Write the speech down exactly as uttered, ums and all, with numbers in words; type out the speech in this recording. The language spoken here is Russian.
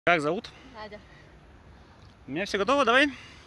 Как зовут? Надя. У меня все готово, давай.